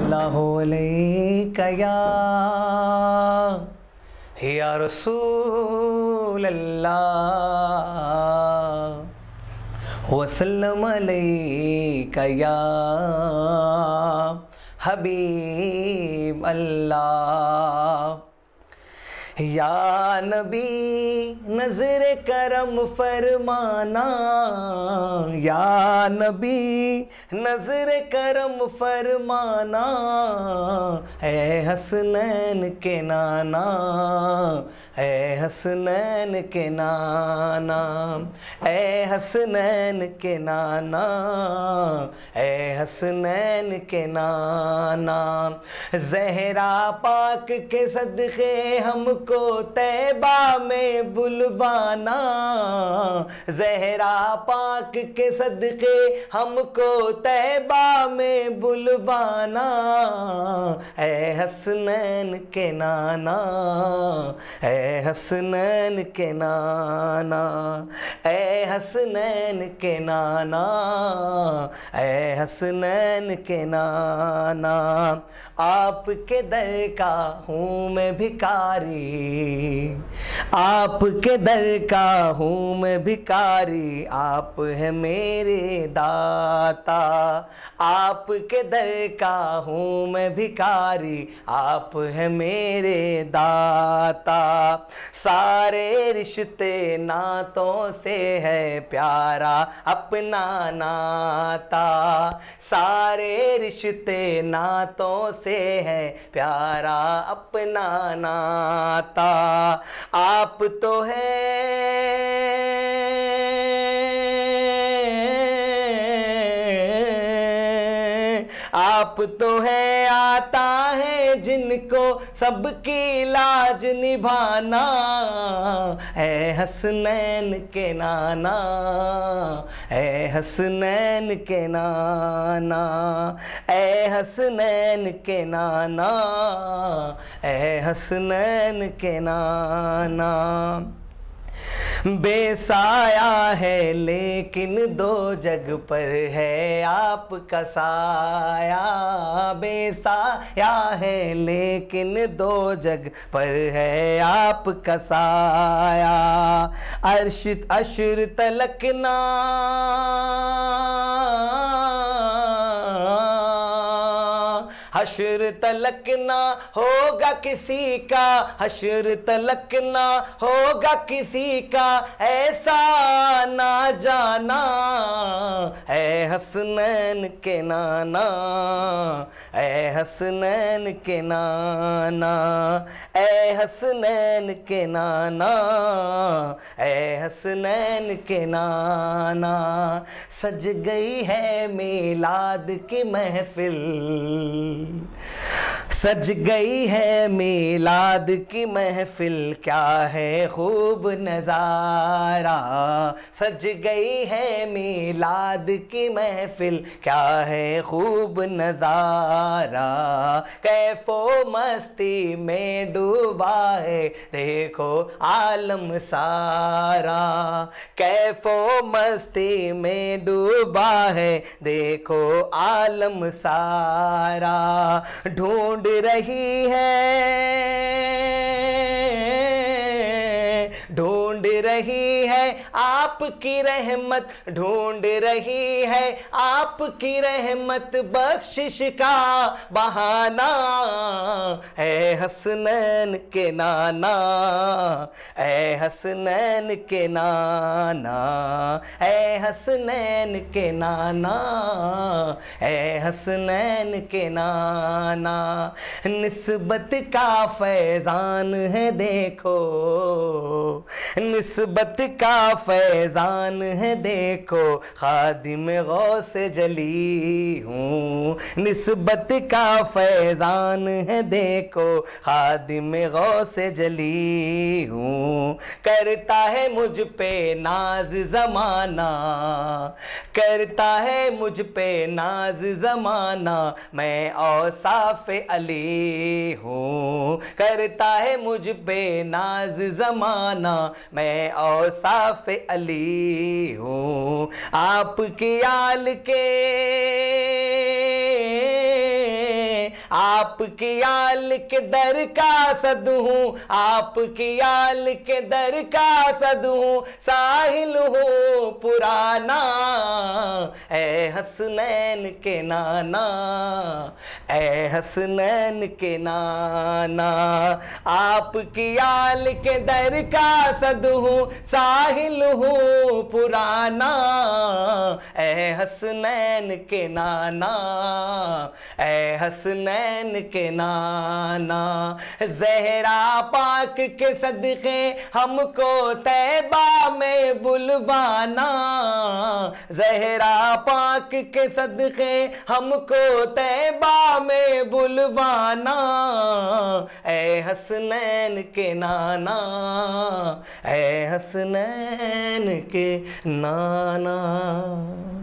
सल्लल्लाहु अलैका या रसूल अल्लाह वसल्लम अलैका या हबीब अल्लाह। या नबी नजर करम फरमाना, या नबी नजर करम फरमाना, ऐ हसनैन के नाना, ऐ हसनैन के नाना, ऐ हसनैन के नाना, ऐ हसनैन के नाना। ज़हरा पाक के सदक़े हमको तैबा में बुलवाना, ज़हरा पाक के सदक़े हमको तैबा में बुलवाना, ऐ हसनैन के नाना, ऐ हसनैन के नाना, ऐ हसनैन के नाना, ऐ हसनैन के नाना। आपके दर का हूँ मैं भिखारी, आपके दर का हूँ मैं भिखारी, आप है मेरे दाता। आपके दर का हूँ मैं भिखारी, आप है मेरे दाता। सारे रिश्ते नातों से है प्यारा अपना नाता, सारे रिश्ते नातों से है प्यारा अपना नाता। आप तो है आप तो है आता है जिनको सबकी लाज निभाना, ऐ हसनैन के नाना, ऐ हसनैन के नाना, ऐ हसनैन के नाना, ऐ हसनैन के नाना। बेसाया है लेकिन दो जग पर है आपका साया, बेसाया है लेकिन दो जग पर है आपका साया। अर्श अशर तलकना हशर तलक ना होगा किसी का, हशर तलक ना होगा किसी का ऐसा ना जाना, ऐ हसनैन के नाना, ऐ हसनैन के नाना, ऐ हसनैन के नाना, ऐ हसनैन के नाना। सज गई है मीलाद की महफिल, सज गई है मीलाद की महफिल, क्या है खूब नज़ारा। सज गई है मीलाद की महफिल, क्या है खूब नज़ारा। कैफो मस्ती में डूबा है देखो आलम सारा, कैफो मस्ती में डूबा है देखो आलम सारा। ढूंढ रही है, ढूंढ रही है आपकी रहमत, ढूंढ रही है आपकी रहमत, बख्शिश का बहाना, ऐ हसनैन के नाना, ऐ हसनैन के नाना, ऐ हसनैन के नाना, ऐ हसनैन के नाना। निस्बत का फैजान है देखो, निस्बत का फैजान है देखो, खादिम गौस जली हूँ। निस्बत का फैजान है देखो, खादिम गौस जली हूँ। करता है मुझ पे नाज ज़माना, करता है मुझ पे नाज ज़माना, मैं औसाफ अली हूँ। करता है मुझ पे नाज ज़माना, मैं औसाफ अली हूँ। आपकी आल के आपकी आल के दर का सद हूँ, आपकी आल के दर का सद हूँ, साहिल हूँ पुराना, ऐ हसनैन के नाना, ऐ हसनैन के नाना। आपकी आल के दर का सद हूँ, साहिल हूँ पुराना, ऐ हसनैन के नाना, ऐ हसनैन के नाना। ज़हरा पाक के सदक़े हमको तैबा में बुलवाना, ज़हरा पाक के सदक़े हमको तैबा में बुलवाना, ऐ हसनैन के नाना, ऐ हसनैन के नाना।